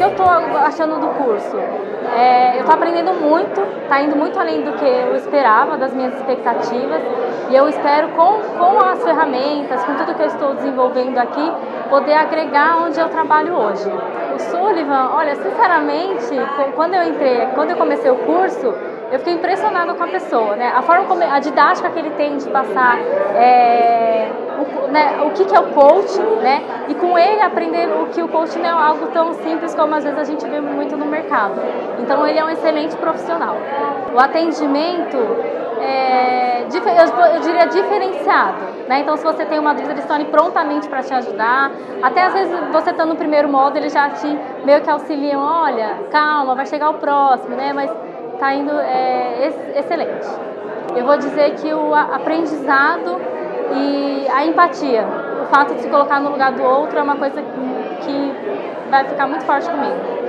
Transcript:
eu estou achando do curso? Eu estou aprendendo muito, está indo muito além do que eu esperava, das minhas expectativas, e eu espero com as ferramentas, com tudo que eu estou desenvolvendo aqui, poder agregar onde eu trabalho hoje. O Sullivan, olha, sinceramente, quando eu comecei o curso, eu fiquei impressionada com a pessoa, né? A forma como, a didática que ele tem de passar o que é o coaching, né? E com ele aprender o que o coaching não é algo tão simples como às vezes a gente vê muito no mercado. Então ele é um excelente profissional. O atendimento eu diria diferenciado, né? Então se você tem uma dúvida, eles estão ali prontamente para te ajudar. Até às vezes você está no primeiro módulo, eles já te meio que auxiliam, olha, calma, vai chegar o próximo, né? Mas está indo excelente. Eu vou dizer que o aprendizado e a empatia, o fato de se colocar no lugar do outro é uma coisa que vai ficar muito forte comigo.